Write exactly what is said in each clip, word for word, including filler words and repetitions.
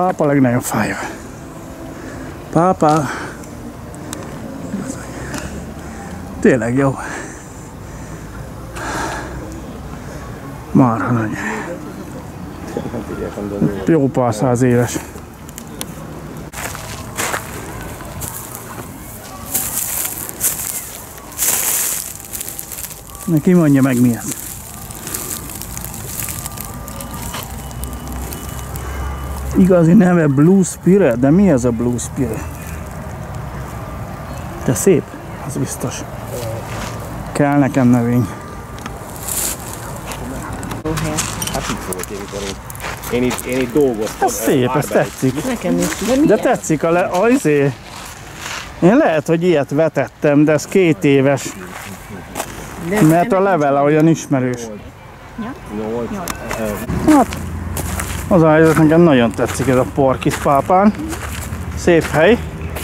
pápa legnagyobb fája. Pápa. Tényleg jó. Marha nagy. Jó pár száz éves. Neki mondja meg mi ez. Igazi neve Blue Spirit, de mi ez a Blue Spirit? De szép, az biztos. Kell nekem növény. Hát itt volt én, mikor én, én itt, én itt dolgoztam. Ez szép, ez tetszik. Nekem is. De tetszik a le... Azért. Én lehet, hogy ilyet vetettem, de ez két éves. Mert a levele olyan ismerős. Hát, az a helyzet, nekem nagyon tetszik ez a Porkis Pápán. Szép hely.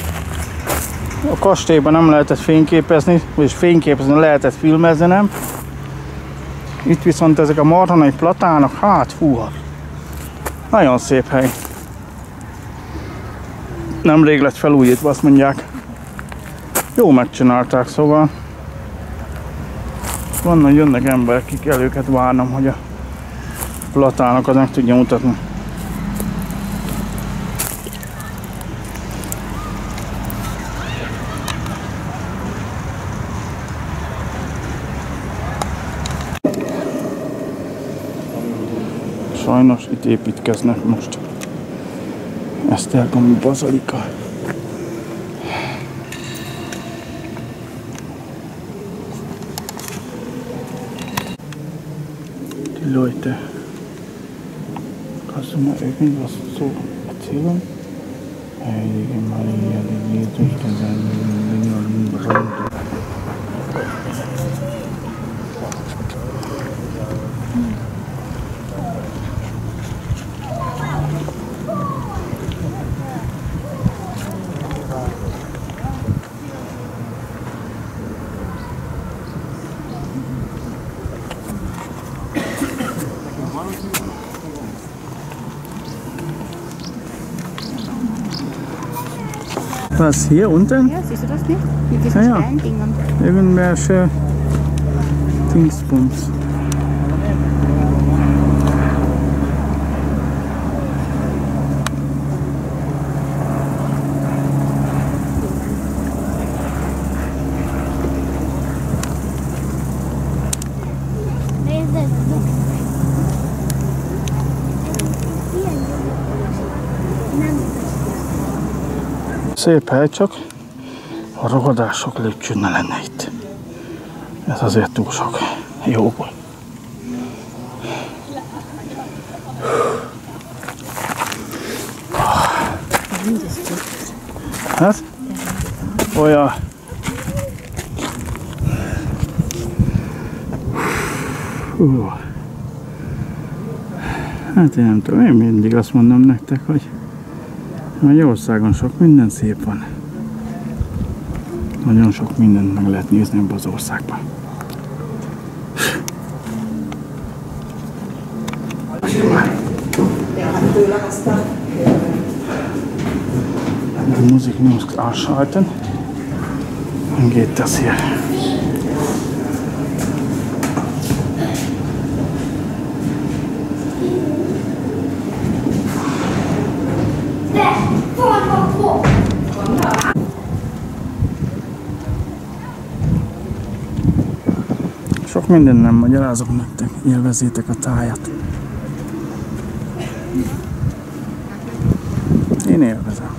A kastélyban nem lehetett fényképezni, vagyis fényképezni lehetett, filmezni nem. Itt viszont ezek a marha nagy platánok, hát húha. Nagyon szép hely. Nemrég lett felújítva, azt mondják. Jó megcsinálták, szóval. Vannak, jönnek emberek, akik el őket várnom, hogy a platánokat meg tudja mutatni. Sajnos itt építkeznek most. Esztergomi bazilika. Die Leute. Kannst du mal irgendwas so erzählen? Heilige Maria, die geht durch den Rund. Was, hier unten? Ja, siehst du das nicht? Mit diesen Ja, ja. Steindingern. Irgendwelche Dingsbums. Szép hely, csak a rohadások lépcsőn ne lenne itt. Ez azért túl sok. Jóból. Hát? Olyan. Uh. Hát én nem tudom, én mindig azt mondom nektek, hogy Magyarországon sok minden szép van. Nagyon sok mindent meg lehet nézni ebben az országban. Die Musik muss ausschalten. Dann geht das hier. Sok minden nem magyarázok nektek, élvezzétek a tájat. Én élvezem.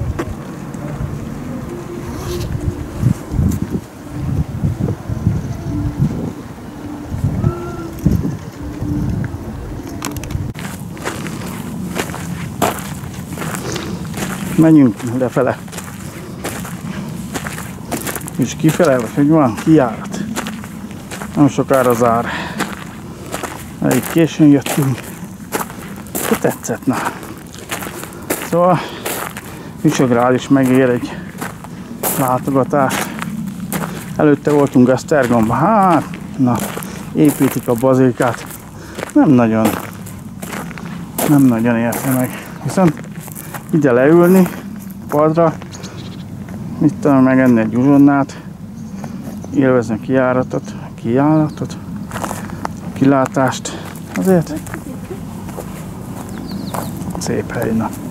Menjünk lefele. És kifele, vagy hogy van? Kijárat. Nem sokára zár. Elég későn jöttünk. De tetszett, na. Szóval Visegrád is megér egy látogatást. Előtte voltunk Esztergomban. Hát, na, építik a bazilikát. Nem nagyon, nem nagyon érte meg. Viszont ide leülni, padra, mit tudom, megenni egy uzsonnát, élvezni a kijáratot, kijáratot, kilátást, azért szép hely, na.